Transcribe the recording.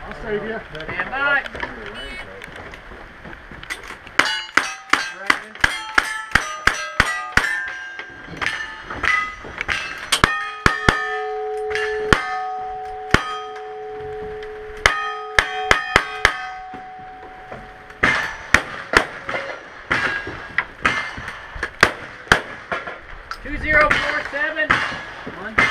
I'll save you. Stand by. Two 0 4 7. 1.